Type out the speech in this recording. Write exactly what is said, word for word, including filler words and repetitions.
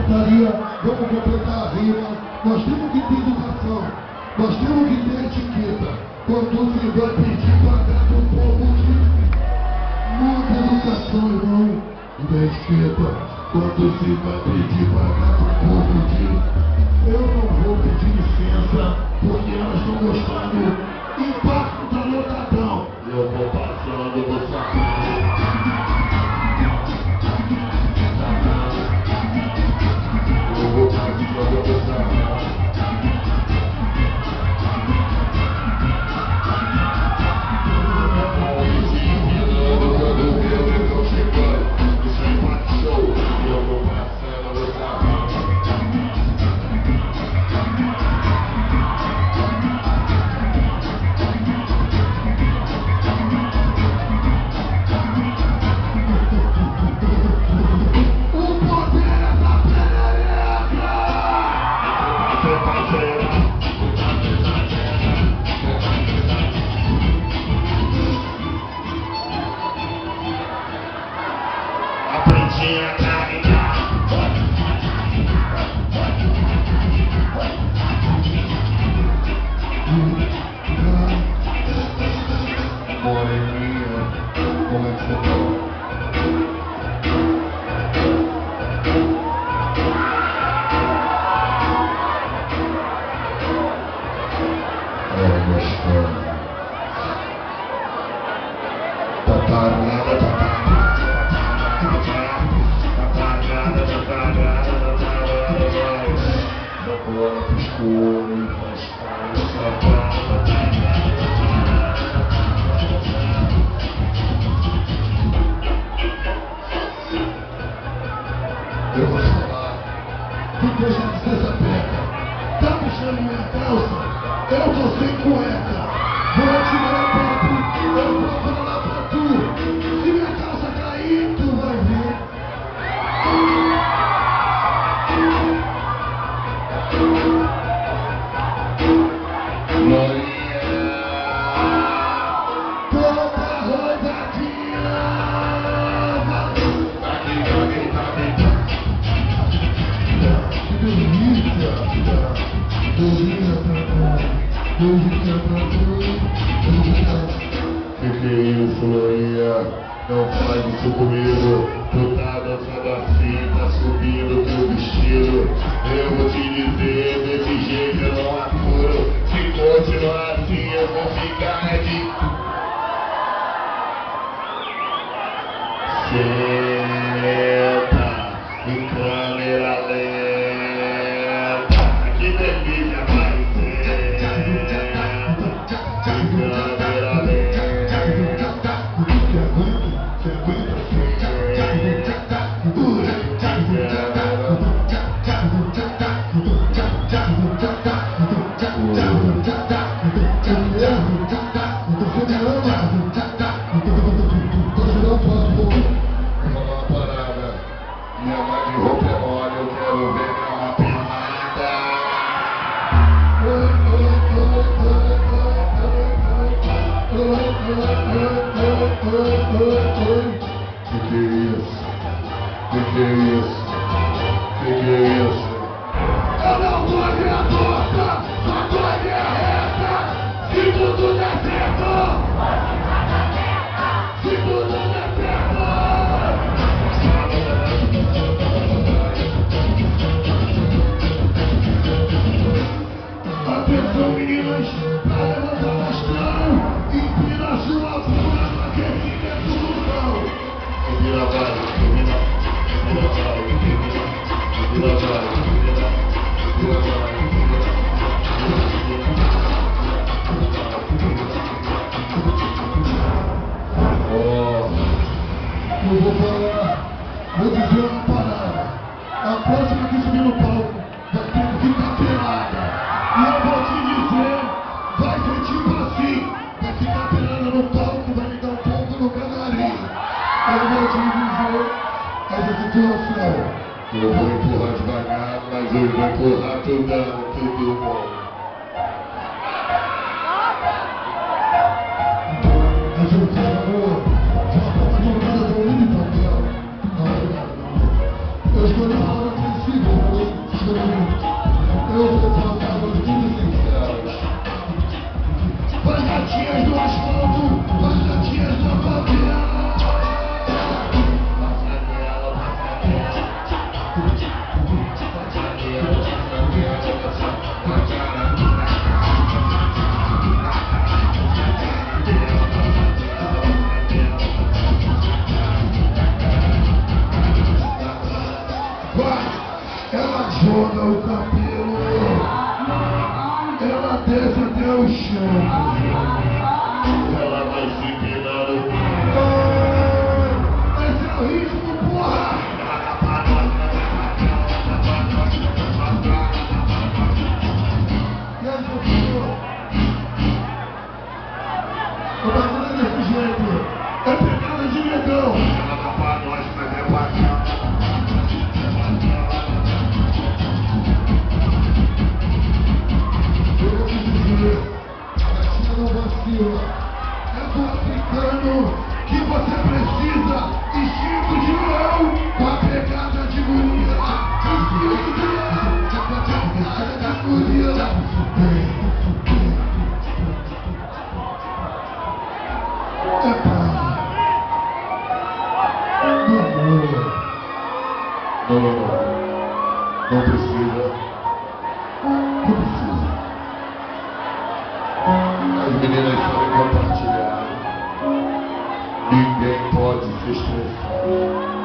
gritaria, vamos completar a rima. Nós temos que ter educação, nós temos que ter etiqueta. Quando você vai pedir pagar do povo de muita educação, irmão, e da etiqueta. Quando você vai pedir pagar do povo de eu não vou pedir licença, porque elas estão gostando. Impacto tá lotadão. Eu vou passando no saco. Eu vou passando no saco. Moreninha, como é que você tá? É gostoso. Tá parada, tá parada, tá parada, tá parada, tá parada. Da bola pro escuro, faz cara, sapato, tá eu vou falar, porque eu já disse essa peca. Tá puxando minha calça? Eu tô sem cueca. Vou te dar papo, eu vou falar pra tu. Se minha calça cair, tu vai ver. Glorinha, toda rodadinha. Aqui, aqui, aqui. Delícia, delícia pra cá, delícia pra tu, delícia. Que que é isso, Glorinha? Não faz isso comigo. Tu tá dançando assim, tá subindo teu vestido. Eu vou te dizer, desse jeito eu não apuro. Se continuar assim eu vou ficar de... Senta em câmera lenta. Que delícia vai ser. Em câmera lenta. Minha mãe de roupa é mole, eu quero ver minha pelada. Que que é isso? Que que é isso? Que que é isso? Eu não vou abrir a porta, só tô a minha reta. Se tudo der certo, se tudo der certo. Atenção, meninas, pra levantar bastão, empina a sua bunda pra que fique tudo bom. Empina vai, empina, empina vai, empina, empina vai, empina, empina vai, empina, oh, eu vou falar, vou dizer uma parada. A próxima que subir no palco vai ter que ficar pelada. E eu vou te dizer, vai ser tipo assim, vai ficar pelada no palco, vai me dar um ponto no canarinho. Eu vou te dizer essa situação. Eu vou empurrar devagar, mas eu vou empurrar tudão, tudo bom. A gente falou, já falou de uma coisa tão linda e tão bela. Não, obrigado, não. Eu estou na hora ofensiva. gatinhas do asfalto, as gatinhas da favela. Ela joga o cabelo, ela desce até o chão, ela vai se empinando. Esse é o ritmo, porra! E aí, professor? O bagulho é desse jeito, é pegada de negão. Ela dá pra nós, mas é bacana. É do africano que você precisa, instinto de leão, com a pegada de gorila, instinto de leão, com a pegada de gorila. Epa! Não, não, não, não, não precisa, não precisa. As meninas sabem compartilhar. Ninguém pode se estressar.